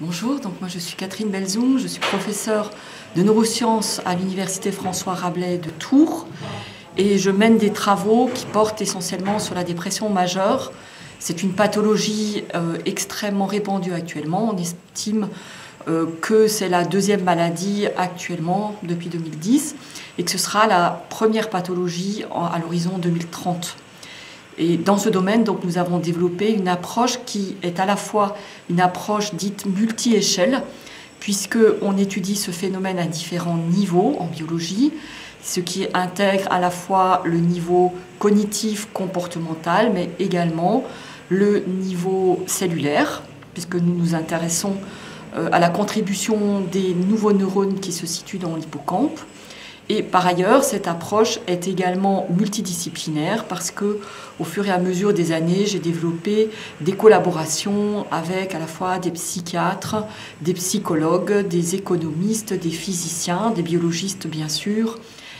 Bonjour, donc moi je suis Catherine Belzoum, je suis professeure de neurosciences à l'université François Rabelais de Tours et je mène des travaux qui portent essentiellement sur la dépression majeure. C'est une pathologie extrêmement répandue actuellement. On estime que c'est la deuxième maladie actuellement depuis 2010 et que ce sera la première pathologie à l'horizon 2030. Et dans ce domaine, donc, nous avons développé une approche qui est à la fois une approche dite multi-échelle, puisqu'on étudie ce phénomène à différents niveaux en biologie, ce qui intègre à la fois le niveau cognitif, comportemental, mais également le niveau cellulaire, puisque nous nous intéressons à la contribution des nouveaux neurones qui se situent dans l'hippocampe. Et par ailleurs, cette approche est également multidisciplinaire parce que, au fur et à mesure des années, j'ai développé des collaborations avec à la fois des psychiatres, des psychologues, des économistes, des physiciens, des biologistes bien sûr,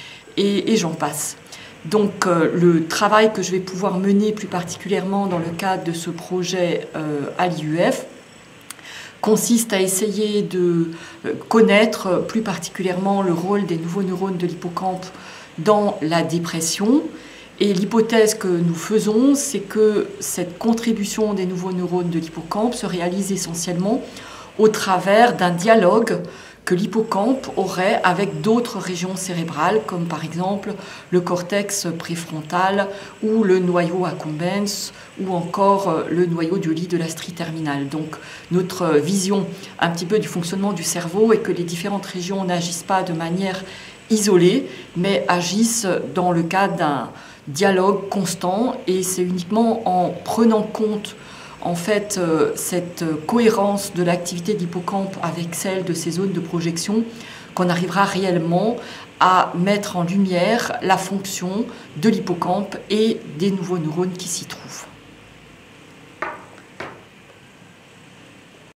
et j'en passe. Donc le travail que je vais pouvoir mener plus particulièrement dans le cadre de ce projet à l'IUF consiste à essayer de connaître plus particulièrement le rôle des nouveaux neurones de l'hippocampe dans la dépression. Et l'hypothèse que nous faisons, c'est que cette contribution des nouveaux neurones de l'hippocampe se réalise essentiellement au travers d'un dialogue que l'hippocampe aurait avec d'autres régions cérébrales, comme par exemple le cortex préfrontal ou le noyau accumbens ou encore le noyau duoli de la strie terminale. Donc notre vision un petit peu du fonctionnement du cerveau est que les différentes régions n'agissent pas de manière isolée, mais agissent dans le cadre d'un dialogue constant, et c'est uniquement en prenant compte en fait, cette cohérence de l'activité de l'hippocampe avec celle de ces zones de projection qu'on arrivera réellement à mettre en lumière la fonction de l'hippocampe et des nouveaux neurones qui s'y trouvent.